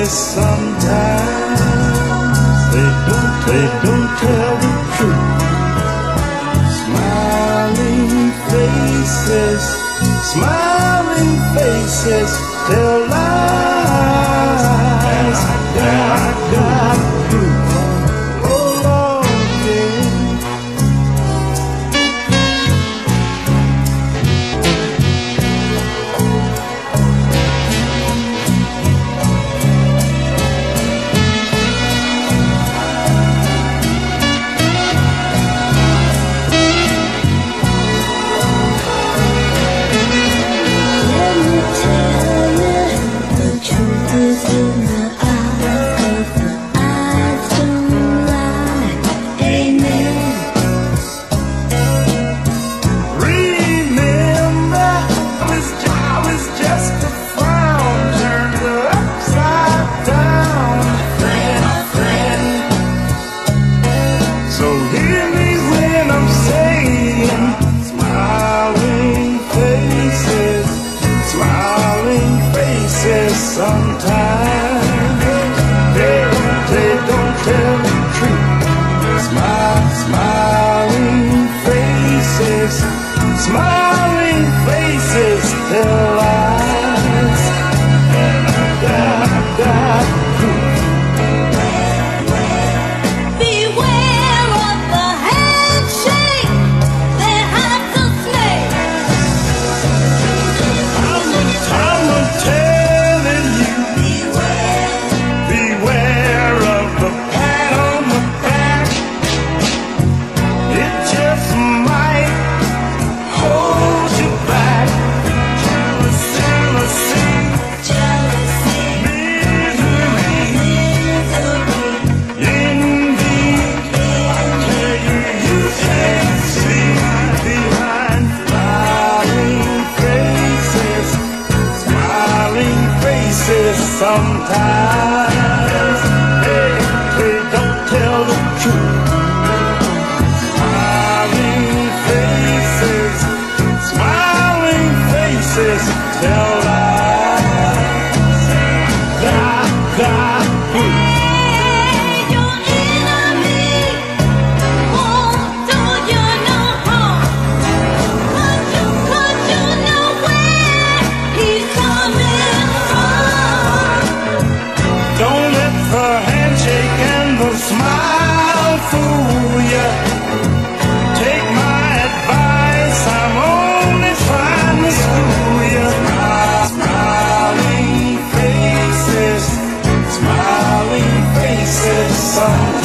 faces sometimes they don't tell the truth. Smiling faces tell lies. I got proof. Oh Lord, yeah. Sometimes they don't tell the truth. Smiling faces tell lies. And I got proof. Beware of the handshake that hides a snake. I'm telling you. Beware of the pat on the back. It just might hold you back. Jealousy, misery, envy. I tell you, you can't see behind smiling faces sometimes. They don't tell the truth. Smiling faces tell lies. Got proof. Your enemy won't do you no harm, but you know where he's coming from. Don't let the handshake and the smile fool you. Take my advice, I'm only trying to school you. Smiling faces, smiling faces.